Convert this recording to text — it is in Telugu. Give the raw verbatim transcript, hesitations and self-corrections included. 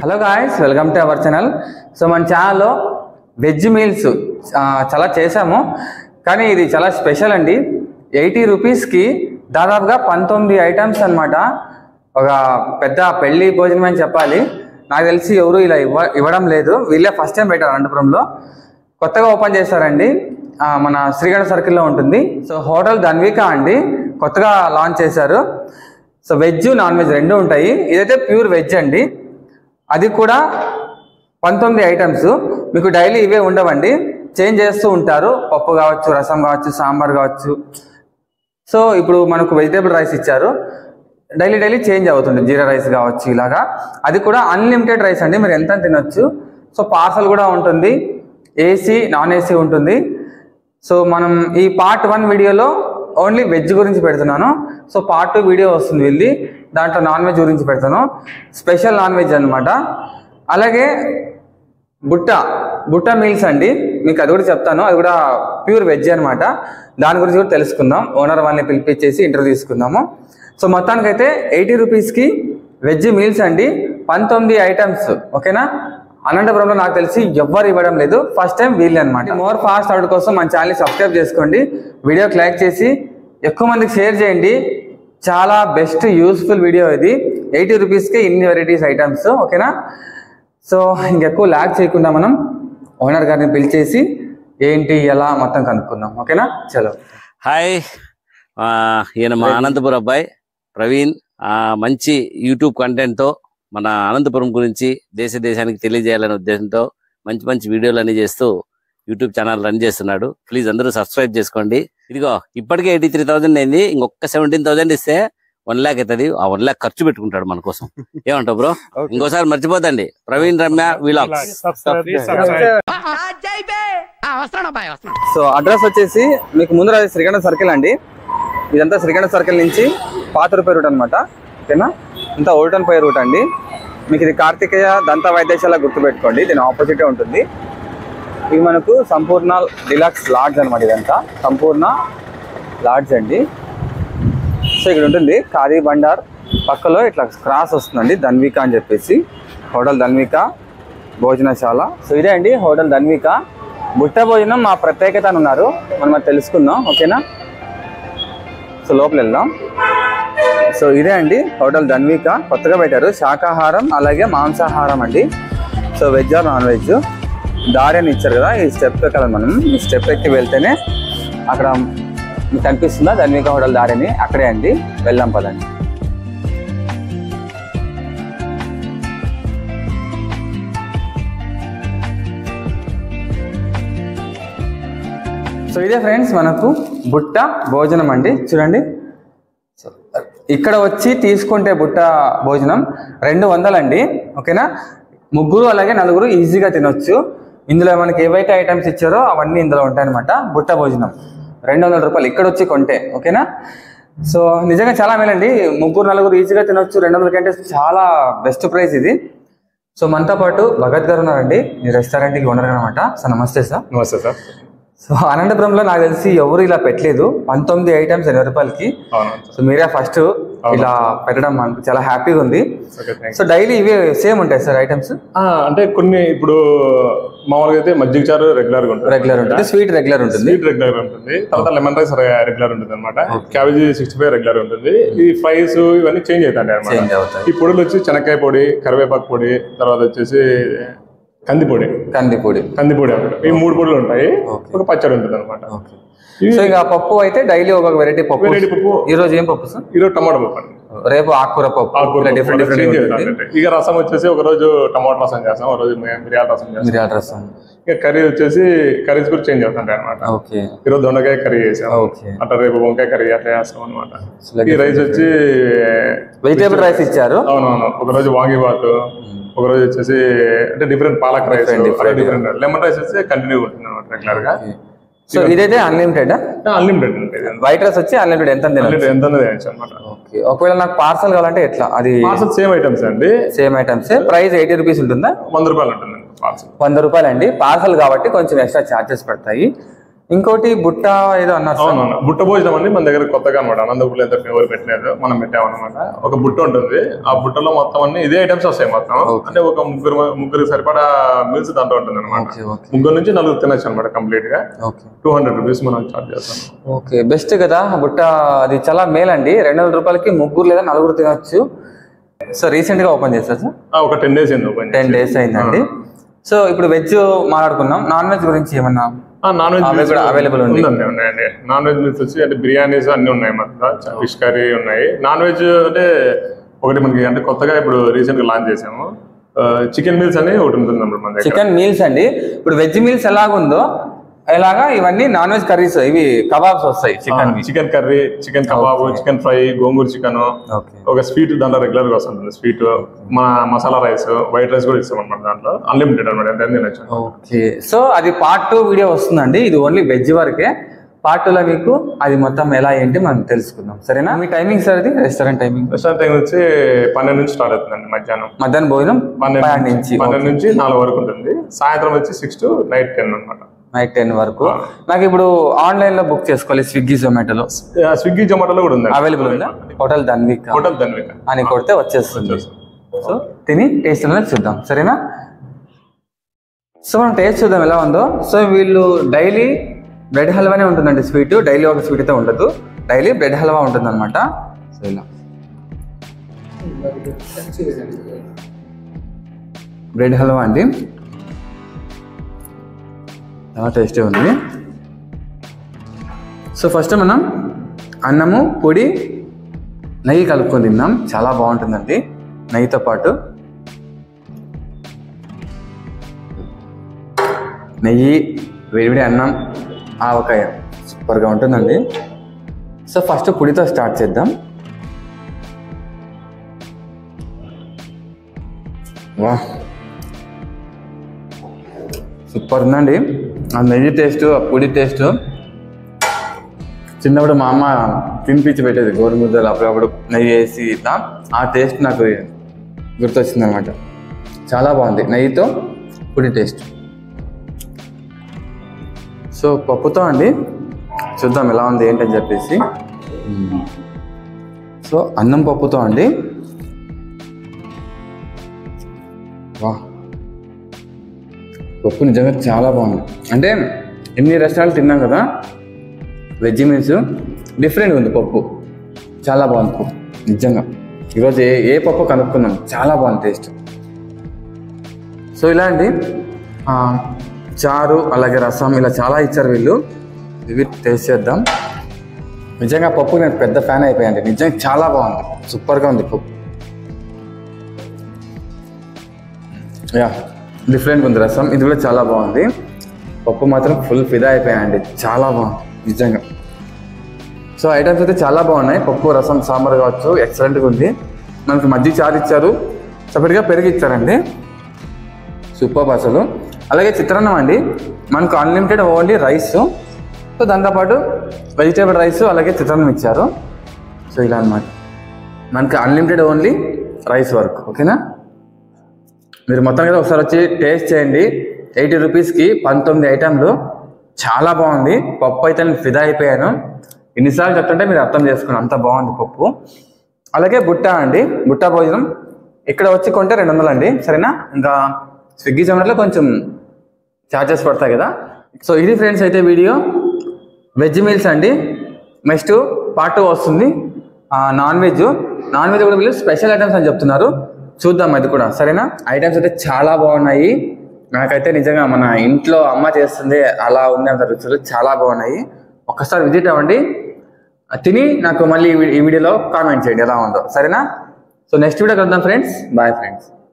Hello guys, welcome to our channel. So మన ఛానల్లో వెజ్ మీల్స్ చాలా చేసాము, కానీ ఇది చాలా స్పెషల్ అండి. ఎయిటీ రూపీస్కి దాదాపుగా పంతొమ్మిది ఐటమ్స్ అనమాట. ఒక పెద్ద పెళ్లి భోజనం అని చెప్పాలి. నాకు తెలిసి ఎవరు ఇలా ఇవ్వ ఇవ్వడం లేదు. వీళ్ళే ఫస్ట్ టైం పెట్టారు అనంతపురంలో. కొత్తగా ఓపెన్ చేశారండి, మన శ్రీగణ సర్కిల్లో ఉంటుంది. సో హోటల్ ధన్వికా అండి, కొత్తగా లాంచ్ చేశారు. సో వెజ్ నాన్ వెజ్ రెండు ఉంటాయి. ఇదైతే ప్యూర్ వెజ్ అండి. అది కూడా పంతొమ్మిది ఐటమ్స్. మీకు డైలీ ఇవే ఉండవండి, చేంజ్ చేస్తూ ఉంటారు. పప్పు కావచ్చు, రసం కావచ్చు, సాంబార్ కావచ్చు. సో ఇప్పుడు మనకు వెజిటేబుల్ రైస్ ఇచ్చారు, డైలీ డైలీ చేంజ్ అవుతుంది. జీరా రైస్ కావచ్చు ఇలాగా. అది కూడా అన్లిమిటెడ్ రైస్ అండి, మీరు ఎంత తినొచ్చు. సో పార్సల్ కూడా ఉంటుంది, ఏసీ నాన్ ఏసీ ఉంటుంది. సో మనం ఈ పార్ట్ వన్ వీడియోలో ఓన్లీ వెజ్ గురించి పెడుతున్నాను. సో పార్ట్ టూ వీడియో వస్తుంది వెళ్ళి, దాంట్లో నాన్ వెజ్ గురించి పెడతాను. స్పెషల్ నాన్ వెజ్ అనమాట. అలాగే బుట్ట బుట్ట మీల్స్ అండి, మీకు అది కూడా చెప్తాను. అది కూడా ప్యూర్ వెజ్ అనమాట. దాని గురించి కూడా తెలుసుకుందాం. ఓనర్ వాళ్ళని పిలిపించేసి ఇంటర్వ్యూ తీసుకుందాము. సో మొత్తానికైతే ఎయిటీ రూపీస్కి వెజ్ మీల్స్ అండి, పంతొమ్మిది ఐటమ్స్. ఓకేనా? అనంతపురంలో నాకు తెలిసి ఎవ్వరు ఇవ్వడం లేదు, ఫస్ట్ టైం వీళ్ళే అనమాట. మోర్ ఫాస్ట్ అవుట్ కోసం మన ఛానల్ని సబ్స్క్రైబ్ చేసుకోండి, వీడియోకి లైక్ చేసి ఎక్కువ మందికి షేర్ చేయండి. చాలా బెస్ట్ యూస్ఫుల్ వీడియో ఇది. ఎయిటీ రూపీస్కి ఇన్ని వెరైటీస్ ఐటమ్స్. ఓకేనా? సో ఇంకెక్కువ ల్యాక్ చేయకుండా మనం ఓనర్ గారిని పిలిచేసి ఏంటి ఎలా మొత్తం కనుక్కుందాం. ఓకేనా? చలో. హాయ్, ఈయన మా అనంతపురం అబ్బాయి ప్రవీణ్. మంచి యూట్యూబ్ కంటెంట్తో మన అనంతపురం గురించి దేశ దేశానికి తెలియజేయాలనే ఉద్దేశంతో మంచి మంచి వీడియోలు అన్ని చేస్తూ యూట్యూబ్ ఛానల్ రన్ చేస్తున్నాడు. ప్లీజ్ అందరూ సబ్స్క్రైబ్ చేసుకోండి. ఇదిగో ఇప్పటికే ఎయిటీ త్రీ థౌసండ్ అయింది, ఇంకొక సెవెంటీన్ థౌసండ్ ఇస్తే వన్ ల్యాక్ అవుతుంది. ఆ వన్ ల్యాక్ ఖర్చు పెట్టుకుంటాడు మన కోసం. ఏమంటావు బ్రో? ఇంకోసారి మర్చిపోతండి, Praveen Ramya vlogs. So address వచ్చేసి మీకు ముందు శ్రీగణ సర్కిల్ అండి. ఇదంతా శ్రీగణ సర్కిల్ నుంచి పాత రూపాయి రూట్ అనమాట. ఓకేనా? ఇంత ఓల్టన్ పై రూట్ అండి. మీకు ఇది కార్తికేయ దంత వైద్యశాల గుర్తుపెట్టుకోండి, దీని ఆపోజిటే ఉంటుంది. ఇది మనకు సంపూర్ణ డిలక్స్ లాడ్జ్ అనమాట. ఇదంతా సంపూర్ణ లాడ్జ్ అండి. సో ఇక్కడ ఉంటుంది ఖాదీ బండార్ పక్కలో ఇట్లా క్రాస్ వస్తుందండి, ధన్విక అని చెప్పేసి. హోటల్ ధన్విక భోజనశాల. సో ఇదే అండి హోటల్ ధన్విక. బుట్ట భోజనం మా ప్రత్యేకత అని ఉన్నారు, మనం అది తెలుసుకుందాం. ఓకేనా? సో లోపల వెళ్దాం. సో ఇదే అండి హోటల్ ధన్విక, కొత్తగా పెట్టారు. శాకాహారం అలాగే మాంసాహారం అండి. So veg or non veg. దారి అని ఇచ్చారు కదా, ఈ స్టెప్ ఎక్కాలి మనం. ఈ స్టెప్ ఎక్కి వెళ్తేనే అక్కడ మీకు కనిపిస్తుందా ధన్విక హోటల్ దారిని, అక్కడే అండి. వెళ్దాం పదండి. సో ఇదే ఫ్రెండ్స్ మనకు బుట్ట భోజనం అండి. చూడండి, ఇక్కడ వచ్చి తీసుకుంటే బుట్ట భోజనం రెండు వందలండి. ఓకేనా? ముగ్గురు అలాగే నలుగురు ఈజీగా తినొచ్చు. ఇందులో మనకి ఏవైతే ఐటమ్స్ ఇచ్చారో అవన్నీ ఇందులో ఉంటాయన్నమాట. బుట్ట భోజనం రెండు వందల రూపాయలు ఇక్కడ వచ్చి కొంటే. ఓకేనా? సో నిజంగా చాలా మేలండి, ముగ్గురు నలుగురు ఈజీగా తినొచ్చు. రెండు వందల కంటే చాలా బెస్ట్ ప్రైస్ ఇది. సో మనతో పాటు భగత్ గారు ఉన్నారండి, ఈ రెస్టారెంట్కి ఓనర్ అనమాట. సార్ నమస్తే. సార్ నమస్తే సార్. సో అనంతపురంలో నాకు తెలిసి ఎవరు ఇలా పెట్టలేదు, పంతొమ్మిది ఐటమ్స్ ఎనభై రూపాయలకి. సో మీరే ఫస్ట్ ఇలా పెట్టడం మనకు చాలా హ్యాపీగా ఉంది. సో డైలీ ఇవే సేమ్ ఉంటాయి సార్ ఐటమ్స్? అంటే కొన్ని ఇప్పుడు మామూలుగా అయితే మజ్జిగ చారు రెగ్యులర్ గా ఉంటుంది, రెగ్యులర్ ఉంటుంది. స్వీట్ రెగ్యులర్ ఉంటుంది, స్వీట్ రెగ్యులర్ ఉంటుంది. తర్వాత లెమన్ రైస్ రెగ్యులర్ ఉంటుంది అనమాట. క్యాబేజీ సిక్స్టీ ఫైవ్ రెగ్యులర్ ఉంటుంది. ఈ ఫ్రైస్ ఇవన్నీ చేంజ్ అవుతాయి అనమాట. ఈ పొడులు వచ్చి శనక్కాయ పొడి, కరివేపాకు పొడి, తర్వాత వచ్చేసి కందిపొడి కందిపొడి కందిపొడి ఈ మూడు పొడులు ఉంటాయి. ఒక పచ్చడి ఉంటుంది అనమాట. సో ఇక పప్పు అయితే డైలీ ఒక వెరైటీ పప్పు. వెరైటీ పప్పు. ఈ రోజు ఏం పప్పు సార్? ఈ రోజు టమాటా పప్పు అండి. రేపు ఆకుకూర పప్పు. ఆకుకూర డిఫరెంట్ డిఫరెంట్. ఇక రసం వచ్చేసి ఒక రోజు టమాటా రసం చేస్తాం, ఒక రోజు మిరియాల రసం చేస్తాం. మిరియాల రసం. ఇక కర్రీ వచ్చేసి కర్రీస్ కూడా చేంజ్ అవుతుంటాయి అనమాట. ఓకే. ఈరోజు దొండకాయ కర్రీ చేసాం, అట్లా రేపు వంకాయ కర్రీ అట్లా చేస్తాం అనమాట. ఈ రైస్ వచ్చి వెజిటేబుల్ రైస్ ఇచ్చారు. అవునవును. ఒక రోజు వాంగిబాత్, ఒక రోజు వచ్చేసి అంటే different palak rice, different. Lemon rice వచ్చి కంటిన్యూ ఉంటుంది అనమాట రెగ్యులర్ గా. సో ఇదైతే అన్లిమిటెడ్? అన్లిమిటెడ్ ఉంటుంది. వైట్ రైస్ వచ్చి అన్లిమిటెడ్, ఎంత ఎంత తినచ్చు అనమాట. ఓకే. ఒకవేళ నాకు పార్సల్ కావాలంటే ఎట్లా? అది పార్సల్ సేమ్ ఐటమ్స్ అండి, same items. Price eighty rupees ఉంటుందా? వంద రూపాయలు ఉంటుంది పార్సల్. వంద రూపాయలు అండి. పార్సల్ కాబట్టి కొంచెం ఎక్స్ట్రా ఛార్జెస్ పడతాయి. ఇంకోటి బుట్ట ఏదో అన్నారు. అవునవును, బుట్ట భోజనం అని మన దగ్గర కొత్తగా అనమాట. అనంతపురం ఎంత ఫేవర్ పెట్టలేదు, మనం పెట్టామన్నమాట. ఒక బుట్ట ఉంటుంది, ఆ బుట్టలో మొత్తం అన్ని ఇదే ఐటమ్స్ వస్తాయి మొత్తం. అంటే ఒక ముగ్గురు ముగ్గురికి సరిపడా మీల్స్ దాంట్లో ఉంటుంది అనమాట. ముగ్గురు నుంచి నలుగురు తినచ్చు అనమాట కంప్లీట్ గా. టూ హండ్రెడ్ రూపీస్ మనం చార్జ్ చేస్తాం. ఓకే, బెస్ట్ కదా బుట్ట, అది చాలా మేల్ అండి. రెండు వందల రూపాయలకి ముగ్గురు లేదా నలుగురు తినచ్చు. సో రీసెంట్ గా ఓపెన్ చేస్తారు సార్? ఒక టెన్ డేస్ అయింది ఓపెన్. టెన్ డేస్ అయిందండి. సో ఇప్పుడు వెజ్ మాట్లాడుకున్నాం, నాన్ వెజ్ గురించి ఏమన్నా? నాన్ వెజ్ అవైలబుల్ ఉందండి, ఉన్నాయండి. నాన్ వెజ్ మీల్స్ వచ్చి అంటే బిర్యానీస్ అన్ని ఉన్నాయి, మొత్తం ఫిష్ కర్రీ ఉన్నాయి. నాన్ వెజ్ అంటే ఒకటి మనకి అంటే కొత్తగా ఇప్పుడు రీసెంట్ గా లాంచ్ చేసాము, చికెన్ మీల్స్ అని ఒకటి ఉంటుంది మన దగ్గర. చికెన్ మీల్స్ అండి. ఇప్పుడు వెజ్ మీల్స్ ఎలాగుందో ఇలాగా ఇవన్నీ నాన్ వెజ్ కర్రీస్, ఇవి కబాబ్స్ వస్తాయి. Chicken chicken curry, chicken kebab, chicken fry, gongura chicken, ఒక స్వీట్ దాంట్లో రెగ్యులర్ గా వస్తుంది స్వీట్, మన మసాలా రైస్, వైట్ రైస్ కూడా ఇస్తాం అనమాట. దాంట్లో అన్లిమిటెడ్ అనమాట, ఎంత తినచ్చు. ఓకే, సో అది పార్ట్ టూ వీడియో వస్తుందండి. ఇది ఓన్లీ వెజ్ వరకే. పార్ట్ టూ లో మీకు అది మొత్తం ఎలా ఏంటి మనం తెలుసుకుందాం, సరేనా? మీ టైమింగ్ సార్ అది రెస్టారెంట్ టైమింగ్? రెస్టారెంట్ టైం వచ్చి పన్నెండు నుంచి స్టార్ట్ అవుతుందండి, మధ్యాహ్నం. మధ్యాహ్నం భోజనం పన్నెండు నుంచి పన్నెండు నుంచి నాలుగు వరకు ఉంటుంది. సాయంత్రం వచ్చి సిక్స్ టు నైట్ టెన్ అనమాట. నైట్ టెన్ వరకు. నాకు ఇప్పుడు ఆన్లైన్ లో బుక్ చేసుకోవాలి, స్విగ్గీ జొమాటోలో. స్విగ్గీ జొమాటోలో కూడా ఉంది, అవైలబుల్ ఉందా? హోటల్ ధన్విక హోటల్ ధన్విక అని కొడితే వచ్చేస్తుంది. సో తిని టేస్ట్ అనేది చూద్దాం, సరేనా? సో మనం టేస్ట్ చూద్దాం ఎలా ఉందో. సో వీళ్ళు డైలీ బ్రెడ్ హల్వానే ఉంటుందండి, స్వీట్. డైలీ ఒక స్వీట్ అయితే ఉండదు, డైలీ బ్రెడ్ హల్వా ఉంటుంది అనమాట. సో ఇలా బ్రెడ్ హల్వా అండి, చాలా టేస్టీ ఉంది. సో ఫస్ట్ మనం అన్నము, పొడి, నెయ్యి కలుపుకొని తిన్నాం, చాలా బాగుంటుందండి నెయ్యితో పాటు. నెయ్యి, వేడివేడి అన్నం, ఆవకాయ సూపర్గా ఉంటుందండి. సో ఫస్ట్ పొడితో స్టార్ట్ చేద్దాం. వా, సూపర్ ఉందండి. ఆ నెయ్యి టేస్ట్, ఆ పొడి టేస్ట్. చిన్నప్పుడు మా అమ్మ తినిపించి పెట్టేది గోరుముద్దలు, అప్పుడప్పుడు నెయ్యి వేసి ఇట్లా. ఆ టేస్ట్ నాకు గుర్తొచ్చింది అనమాట. చాలా బాగుంది నెయ్యితో పొడి టేస్ట్. సో పప్పుతో అండి చూద్దాం ఎలా ఉంది ఏంటని చెప్పేసి. సో అన్నం పప్పుతో అండి. వా, పప్పు నిజంగా చాలా బాగుంది. అంటే ఎన్ని రెస్టారెంట్లు తిన్నాం కదా వెజ్ మీల్స్, డిఫరెంట్గా ఉంది పప్పు, చాలా బాగుంది పప్పు నిజంగా. ఈరోజు ఏ ఏ పప్పు కనుక్కున్నాం, చాలా బాగుంది టేస్ట్. సో ఇలా అండి చారు, అలాగే రసం, ఇలా చాలా ఇచ్చారు వీళ్ళు. ఇవి టేస్ట్ చేద్దాం. నిజంగా పప్పు నేను పెద్ద ఫ్యాన్ అయిపోయాను, నిజంగా చాలా బాగుంది, సూపర్గా ఉంది పప్పు. యా, డిఫరెంట్గా ఉంది రసం, ఇది కూడా చాలా బాగుంది. పప్పు మాత్రం ఫుల్ ఫిదా అయిపోయాయండి, చాలా బాగుంది నిజంగా. సో ఐటమ్స్ అయితే చాలా బాగున్నాయి, పప్పు, రసం, సాంబార్ కావచ్చు, ఎక్సలెంట్గా ఉంది. మనకి మజ్జిగ చారు ఇచ్చారు, సపరేట్గా పెరుగు ఇచ్చారండి, సూపర్ అసలు. అలాగే చిత్రాన్నం అండి, మనకు అన్లిమిటెడ్ ఓన్లీ రైస్. సో దాంతోపాటు వెజిటేబుల్ రైస్, అలాగే చిత్రాన్నం ఇచ్చారు. సో ఇలా అన్నమాట, మనకి అన్లిమిటెడ్ ఓన్లీ రైస్ వరకు. ఓకేనా? మీరు మొత్తం కదా ఒకసారి వచ్చి టేస్ట్ చేయండి. ఎయిటీ రూపీస్కి పంతొమ్మిది ఐటెంలు, చాలా బాగుంది. పప్పు అయితే నేను ఫిదా అయిపోయాను, ఎన్నిసార్లు చెప్తుంటే మీరు అర్థం చేసుకుని, అంత బాగుంది పప్పు. అలాగే బుట్ట అండి, బుట్ట భోజనం ఇక్కడ వచ్చి కొంటే రెండు వందలు అండి, సరేనా? ఇంకా స్విగ్గీ జొమాటోలో కొంచెం ఛార్జెస్ పడతాయి కదా. సో ఇది ఫ్రెండ్స్ అయితే వీడియో వెజ్ మీల్స్ అండి. నెక్స్ట్ పార్ట్ టూ వస్తుంది నాన్ వెజ్. నాన్ వెజ్ కూడా వీళ్ళు స్పెషల్ ఐటమ్స్ అని చెప్తున్నారు, చూద్దాం అది కూడా, సరేనా? ఐటమ్స్ అయితే చాలా బాగున్నాయి. నాకైతే నిజంగా మన ఇంట్లో అమ్మ చేస్తుంది అలా ఉంది అంత రుచులు, చాలా బాగున్నాయి. ఒక్కసారి విజిట్ అవ్వండి, తిని నాకు మళ్ళీ ఈ వీడియోలో కామెంట్ చేయండి ఎలా ఉందో, సరేనా? సో నెక్స్ట్ వీడియో కలుద్దాం ఫ్రెండ్స్, బాయ్ ఫ్రెండ్స్.